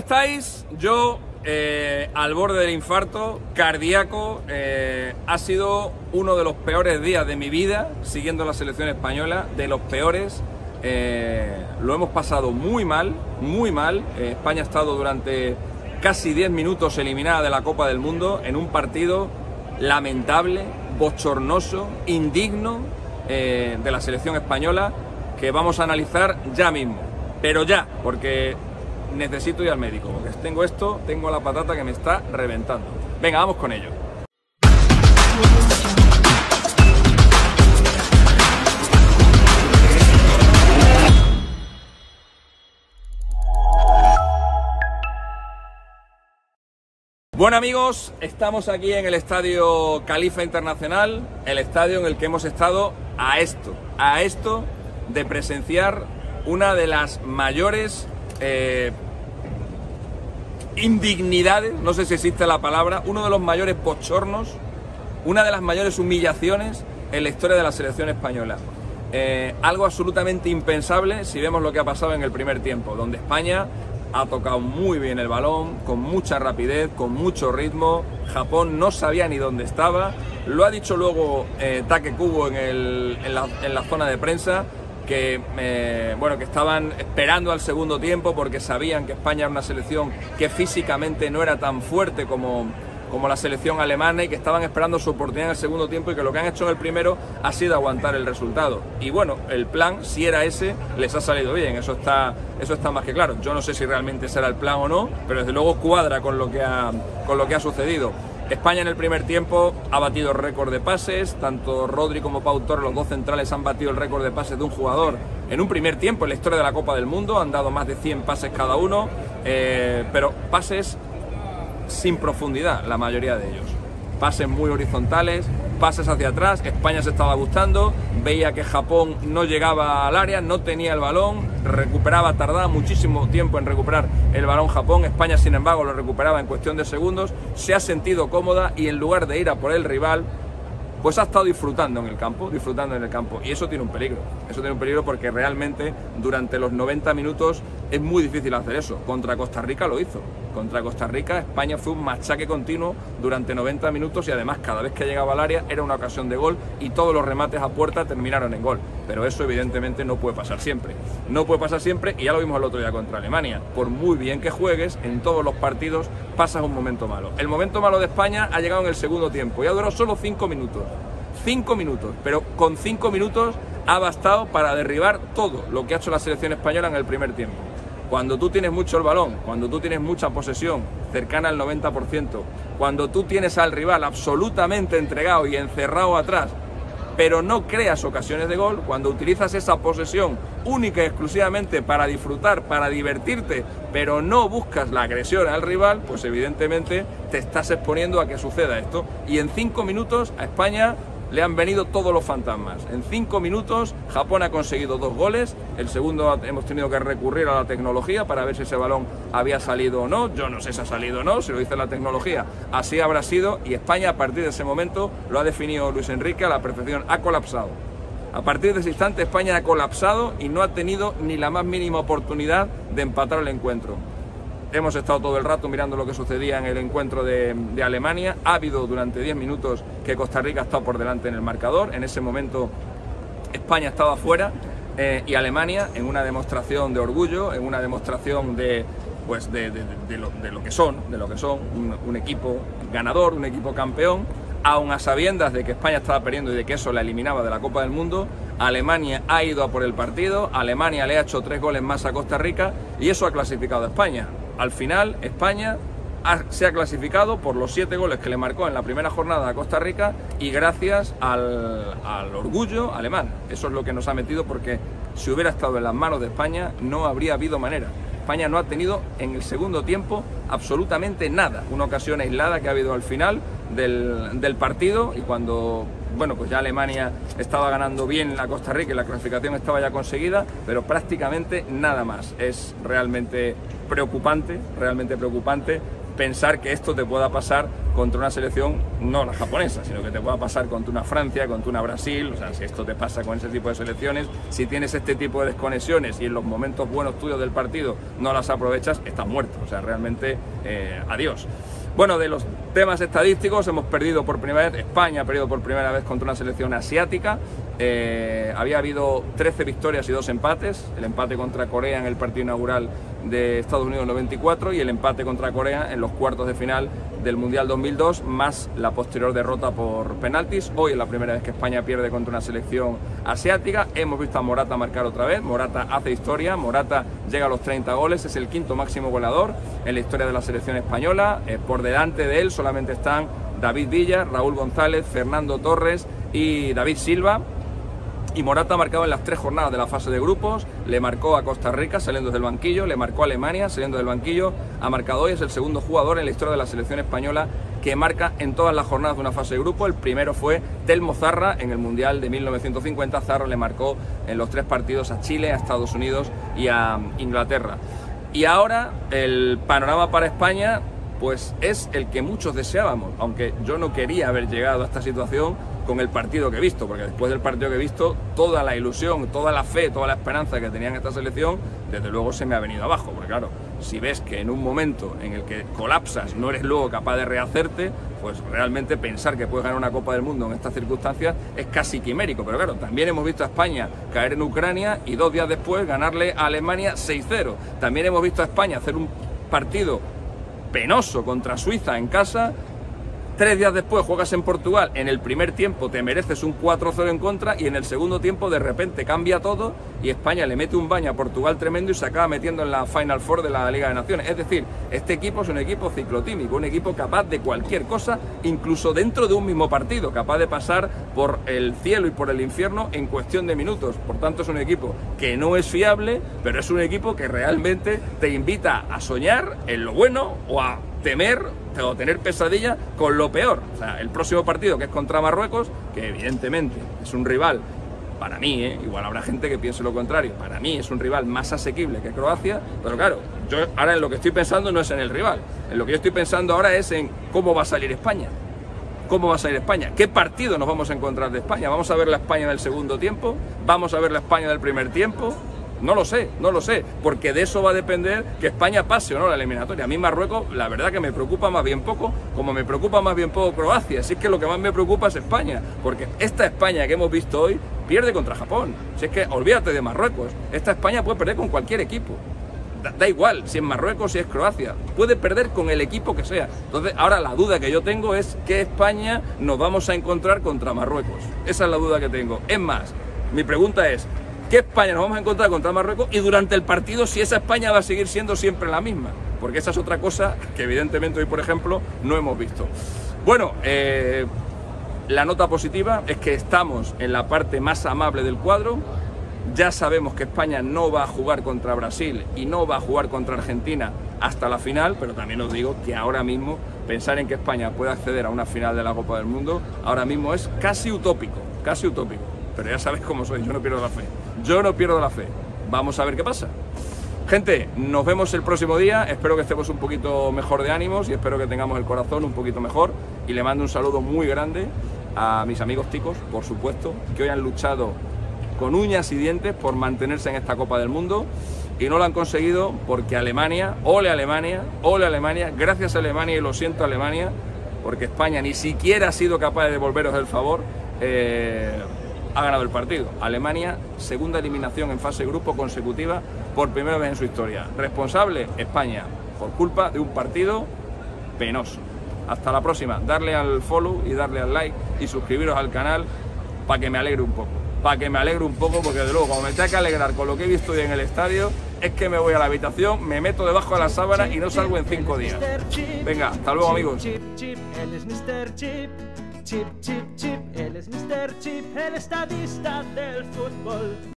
estáis? Yo al borde del infarto cardíaco. Ha sido uno de los peores días de mi vida siguiendo la selección española, de los peores. Lo hemos pasado muy mal, muy mal. España ha estado durante casi 10 minutos eliminada de la Copa del Mundo en un partido lamentable, bochornoso, indigno de la selección española, que vamos a analizar ya mismo, pero ya, porque necesito ir al médico, porque tengo la patata que me está reventando. Venga, vamos con ello. Bueno amigos, estamos aquí en el Estadio Khalifa Internacional, el estadio en el que hemos estado a esto de presenciar una de las mayores indignidades, no sé si existe la palabra, uno de los mayores bochornos, una de las mayores humillaciones en la historia de la selección española. Algo absolutamente impensable si vemos lo que ha pasado en el primer tiempo, donde España ha tocado muy bien el balón, con mucha rapidez, con mucho ritmo. Japón no sabía ni dónde estaba. Lo ha dicho luego Take Kubo en la zona de prensa, que que estaban esperando al segundo tiempo porque sabían que España era una selección que físicamente no era tan fuerte como la selección alemana, y que estaban esperando su oportunidad en el segundo tiempo, y que lo que han hecho en el primero ha sido aguantar el resultado. Y bueno, el plan, si era ese, les ha salido bien, eso está más que claro. Yo no sé si realmente será el plan o no, pero desde luego cuadra con lo que ha sucedido. España en el primer tiempo ha batido el récord de pases, tanto Rodri como Pau Torres, los dos centrales, han batido el récord de pases de un jugador en un primer tiempo en la historia de la Copa del Mundo. Han dado más de 100 pases cada uno, pero pases sin profundidad, la mayoría de ellos. Pases muy horizontales, pases hacia atrás. España se estaba gustando, veía que Japón no llegaba al área, no tenía el balón, tardaba muchísimo tiempo en recuperar el balón Japón. España, sin embargo, lo recuperaba en cuestión de segundos, se ha sentido cómoda y en lugar de ir a por el rival, pues ha estado disfrutando en el campo, y eso tiene un peligro, porque realmente durante los 90 minutos es muy difícil hacer eso. Contra Costa Rica lo hizo. Contra Costa Rica España fue un machaque continuo durante 90 minutos, y además cada vez que llegaba al área era una ocasión de gol, y todos los remates a puerta terminaron en gol. Pero eso evidentemente no puede pasar siempre. Y ya lo vimos el otro día contra Alemania. Por muy bien que juegues, en todos los partidos pasas un momento malo. El momento malo de España ha llegado en el segundo tiempo y ha durado solo 5 minutos. 5 minutos, pero con 5 minutos ha bastado para derribar todo lo que ha hecho la selección española en el primer tiempo. Cuando tú tienes mucho el balón, cuando tú tienes mucha posesión, cercana al 90%, cuando tú tienes al rival absolutamente entregado y encerrado atrás, pero no creas ocasiones de gol, cuando utilizas esa posesión única y exclusivamente para disfrutar, para divertirte, pero no buscas la agresión al rival, pues evidentemente te estás exponiendo a que suceda esto. Y en 5 minutos a España le han venido todos los fantasmas. En 5 minutos Japón ha conseguido 2 goles, el segundo hemos tenido que recurrir a la tecnología para ver si ese balón había salido o no. Yo no sé si ha salido o no, si lo dice la tecnología, así habrá sido, y España a partir de ese momento, lo ha definido Luis Enrique a la perfección, ha colapsado. A partir de ese instante España ha colapsado y no ha tenido ni la más mínima oportunidad de empatar el encuentro. Hemos estado todo el rato mirando lo que sucedía en el encuentro de Alemania. Ha habido durante 10 minutos que Costa Rica ha estado por delante en el marcador. En ese momento España estaba fuera, y Alemania, en una demostración de orgullo, en una demostración de lo que son, un equipo ganador, un equipo campeón, aun a sabiendas de que España estaba perdiendo y de que eso la eliminaba de la Copa del Mundo. Alemania ha ido a por el partido, Alemania le ha hecho 3 goles más a Costa Rica, y eso ha clasificado a España. Al final España se ha clasificado por los 7 goles que le marcó en la primera jornada a Costa Rica, y gracias al orgullo alemán. Eso es lo que nos ha metido, porque si hubiera estado en las manos de España no habría habido manera. España no ha tenido en el segundo tiempo absolutamente nada. Una ocasión aislada que ha habido al final del partido, y cuando pues ya Alemania estaba ganando bien a Costa Rica y la clasificación estaba ya conseguida, pero prácticamente nada más. Es realmente preocupante pensar que esto te pueda pasar contra una selección, no la japonesa, sino que te pueda pasar contra una Francia, contra una Brasil. O sea, si esto te pasa con ese tipo de selecciones, si tienes este tipo de desconexiones y en los momentos buenos tuyos del partido no las aprovechas, estás muerto. O sea, realmente, adiós. Bueno, de los temas estadísticos, hemos perdido por primera vez, España ha perdido por primera vez contra una selección asiática. Había habido 13 victorias y 2 empates, el empate contra Corea en el partido inaugural de Estados Unidos 94 y el empate contra Corea en los cuartos de final del Mundial 2002, más la posterior derrota por penaltis. Hoy es la primera vez que España pierde contra una selección asiática. Hemos visto a Morata marcar otra vez. Morata hace historia, Morata llega a los 30 goles, es el quinto máximo goleador en la historia de la selección española. Por delante de él solamente están David Villa, Raúl González, Fernando Torres y David Silva. Y Morata ha marcado en las 3 jornadas de la fase de grupos, le marcó a Costa Rica saliendo del banquillo, le marcó a Alemania saliendo del banquillo, ha marcado hoy, es el segundo jugador en la historia de la selección española que marca en todas las jornadas de una fase de grupo. El primero fue Telmo Zarra en el Mundial de 1950, Zarra le marcó en los 3 partidos a Chile, a Estados Unidos y a Inglaterra. Y ahora el panorama para España pues es el que muchos deseábamos, aunque yo no quería haber llegado a esta situación con el partido que he visto, porque después del partido que he visto, toda la ilusión, toda la fe, toda la esperanza que tenía en esta selección, desde luego se me ha venido abajo, porque claro, si ves que en un momento en el que colapsas no eres luego capaz de rehacerte, pues realmente pensar que puedes ganar una Copa del Mundo en estas circunstancias es casi quimérico. Pero claro, también hemos visto a España caer en Ucrania y 2 días después ganarle a Alemania 6-0. También hemos visto a España hacer un partido penoso contra Suiza en casa. 3 días después juegas en Portugal, en el primer tiempo te mereces un 4-0 en contra y en el segundo tiempo de repente cambia todo y España le mete un baño a Portugal tremendo y se acaba metiendo en la Final Four de la Liga de Naciones. Es decir, este equipo es un equipo ciclotímico, un equipo capaz de cualquier cosa, incluso dentro de un mismo partido, capaz de pasar por el cielo y por el infierno en cuestión de minutos. Por tanto, es un equipo que no es fiable, pero es un equipo que realmente te invita a soñar en lo bueno o a temer o tener pesadilla con lo peor. O sea, el próximo partido, que es contra Marruecos, que evidentemente es un rival, para mí, igual habrá gente que piense lo contrario, para mí es un rival más asequible que Croacia, pero claro, yo ahora en lo que estoy pensando no es en el rival, en lo que yo estoy pensando ahora es en cómo va a salir España. ¿Cómo va a salir España? ¿Qué partido nos vamos a encontrar de España? ¿Vamos a ver la España del segundo tiempo? ¿Vamos a ver la España del primer tiempo? No lo sé, porque de eso va a depender que España pase o no la eliminatoria. A mí Marruecos, la verdad que me preocupa más bien poco, como me preocupa más bien poco Croacia. Así es que lo que más me preocupa es España, porque esta España que hemos visto hoy pierde contra Japón. Si es que olvídate de Marruecos, esta España puede perder con cualquier equipo. Da igual si es Marruecos, si es Croacia, puede perder con el equipo que sea. Entonces ahora la duda que yo tengo es qué España nos vamos a encontrar contra Marruecos. Esa es la duda que tengo. Es más, mi pregunta es, ¿qué España nos vamos a encontrar contra Marruecos? Y durante el partido, si esa España va a seguir siendo siempre la misma, porque esa es otra cosa que evidentemente hoy, por ejemplo, no hemos visto. Bueno, la nota positiva es que estamos en la parte más amable del cuadro. Ya sabemos que España no va a jugar contra Brasil y no va a jugar contra Argentina hasta la final, pero también os digo que ahora mismo pensar en que España pueda acceder a una final de la Copa del Mundo ahora mismo es casi utópico, casi utópico. Pero ya sabéis cómo soy, yo no pierdo la fe. Yo no pierdo la fe. Vamos a ver qué pasa. Gente, nos vemos el próximo día. Espero que estemos un poquito mejor de ánimos y espero que tengamos el corazón un poquito mejor. Y le mando un saludo muy grande a mis amigos ticos, por supuesto, que hoy han luchado con uñas y dientes por mantenerse en esta Copa del Mundo y no lo han conseguido porque Alemania, ole Alemania, gracias a Alemania y lo siento Alemania, porque España ni siquiera ha sido capaz de devolveros el favor. Ha ganado el partido. Alemania, segunda eliminación en fase de grupo consecutiva por primera vez en su historia. Responsable, España, por culpa de un partido penoso. Hasta la próxima. Darle al follow y darle al like y suscribiros al canal para que me alegre un poco. Porque de luego, como me tenga que alegrar con lo que he visto hoy en el estadio, es que me voy a la habitación, me meto debajo de la sábana y no salgo en 5 días. Venga, hasta luego, amigos. Él es Mr. Chip. Chip, Chip, Chip, él es Mr. Chip, el estadista del fútbol.